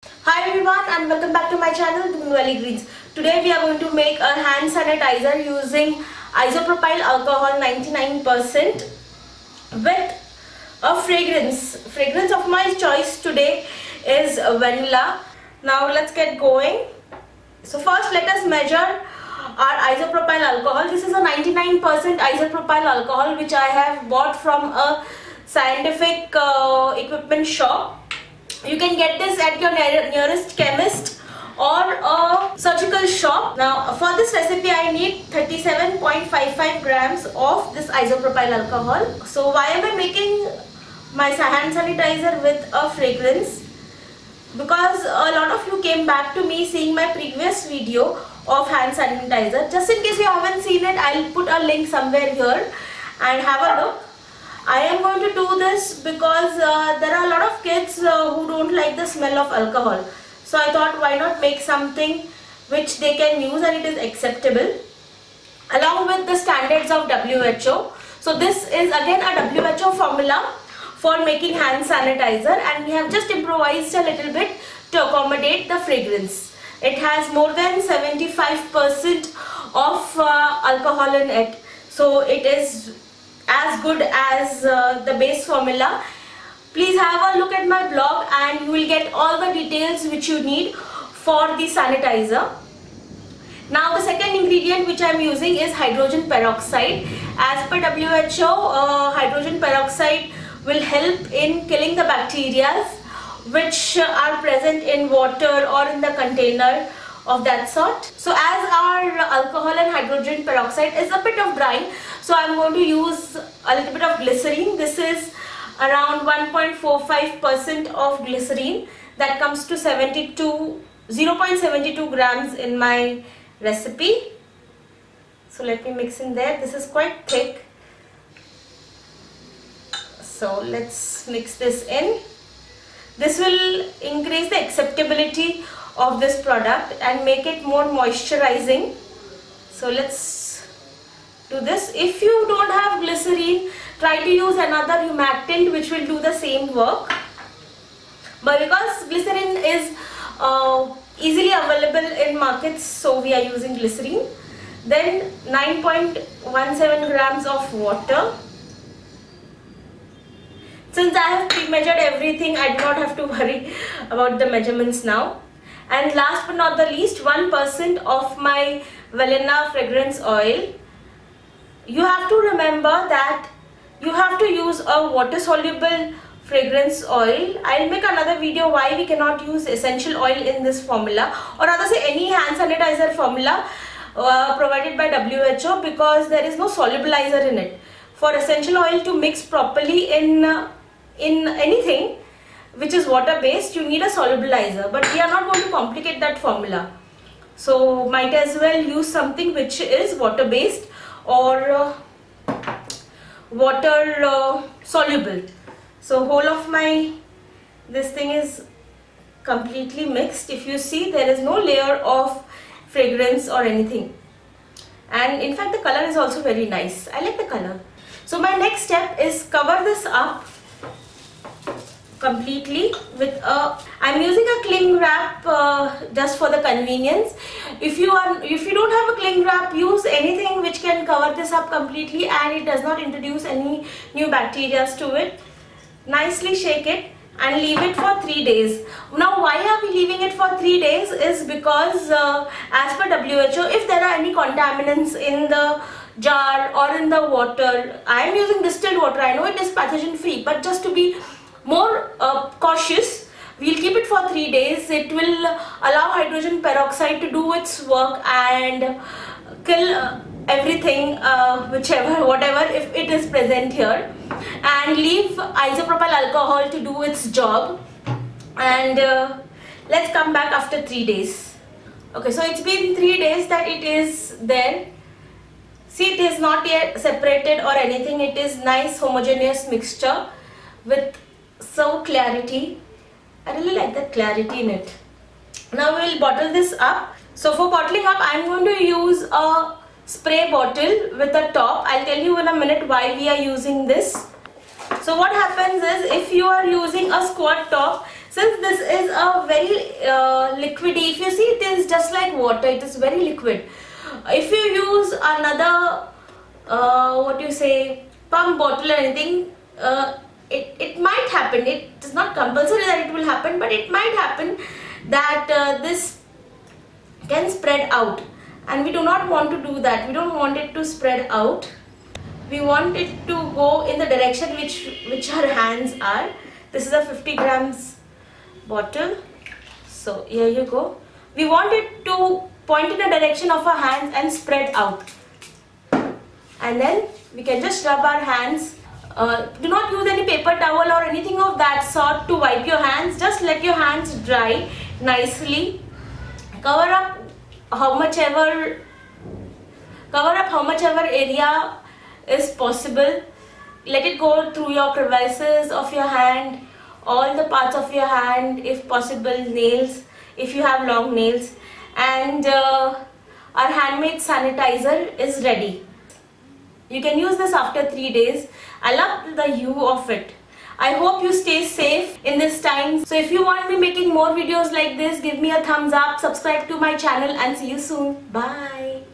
Hi everyone and welcome back to my channel Valley Greens. Today we are going to make a hand sanitizer using isopropyl alcohol 99% with a fragrance. Fragrance of my choice today is vanilla. Now let's get going. So first let us measure our isopropyl alcohol. This is a 99% isopropyl alcohol which I have bought from a scientific equipment shop. You can get this at your nearest chemist or a surgical shop. Now for this recipe I need 37.55 grams of this isopropyl alcohol. So why am I making my hand sanitizer with a fragrance? Because a lot of you came back to me seeing my previous video of hand sanitizer. Just in case you haven't seen it, I'll put a link somewhere here and have a look. I am going to do this because there are a lot of kids who don't like the smell of alcohol. So I thought, why not make something which they can use and it is acceptable along with the standards of WHO. So this is again a WHO formula for making hand sanitizer, and we have just improvised a little bit to accommodate the fragrance. It has more than 75% of alcohol in it. So it is as good as the base formula. Please have a look at my blog and you will get all the details which you need for the sanitizer. Now the second ingredient which I am using is hydrogen peroxide. As per WHO, hydrogen peroxide will help in killing the bacteria which are present in water or in the container of that sort. So as our alcohol and hydrogen peroxide is a bit of drying, so I am going to use a little bit of glycerin. This is around 1.45% of glycerin. That comes to 0.72 grams in my recipe. So let me mix in there. This is quite thick. So let's mix this in. This will increase the acceptability of this product and make it more moisturizing. So let's do this. If you don't have glycerin, try to use another humectant which will do the same work. But because glycerin is easily available in markets, so we are using glycerin. Then 9.17 grams of water. Since I have pre-measured everything, I do not have to worry about the measurements now. And last but not the least, 1% of my vanilla fragrance oil. You have to remember that you have to use a water-soluble fragrance oil. I'll make another video why we cannot use essential oil in this formula, or rather say any hand sanitizer formula provided by WHO, because there is no solubilizer in it. For essential oil to mix properly in anything which is water based, you need a solubilizer, but we are not going to complicate that formula. So might as well use something which is water based or water soluble. So whole of this thing is completely mixed. If you see, there is no layer of fragrance or anything, and in fact the color is also very nice. I like the color. So my next step is cover this up completely with I'm using a cling wrap just for the convenience. If you don't have a cling wrap, use anything which can cover this up completely and it does not introduce any new bacteria to it. Nicely shake it and leave it for 3 days. Now why are we leaving it for 3 days is because as per WHO, if there are any contaminants in the jar or in the water, I am using distilled water. I know it is pathogen free, but just to be more cautious, we'll keep it for 3 days. It will allow hydrogen peroxide to do its work and kill everything, whatever, if it is present here, and leave isopropyl alcohol to do its job. And let's come back after 3 days. Okay, so it's been 3 days that it is there. See, it is not yet separated or anything. It is nice homogeneous mixture with so clarity. I really like that clarity in it. Now we will bottle this up. So for bottling up, I am going to use a spray bottle with a top. I'll tell you in a minute why we are using this. So what happens is, if you are using a squat top, Since this is a very liquidy, if you see, it is just like water, it is very liquid. If you use another pump bottle or anything, it might happen. It is not compulsory that it will happen, but it might happen that this can spread out, and we do not want to do that. We don't want it to spread out. We want it to go in the direction which our hands are. This is a 50 grams bottle. So here you go. We want it to point in the direction of our hands and spread out. And then we can just rub our hands. Do not use any paper towel or anything of that sort to wipe your hands. Just let your hands dry nicely. Cover up how much ever area is possible. Let it go through your crevices of your hand, all the parts of your hand, if possible, nails, if you have long nails. And our handmade sanitizer is ready. You can use this after 3 days. I love the hue of it. I hope you stay safe in this time. So if you want me making more videos like this, give me a thumbs up, subscribe to my channel, and see you soon. Bye.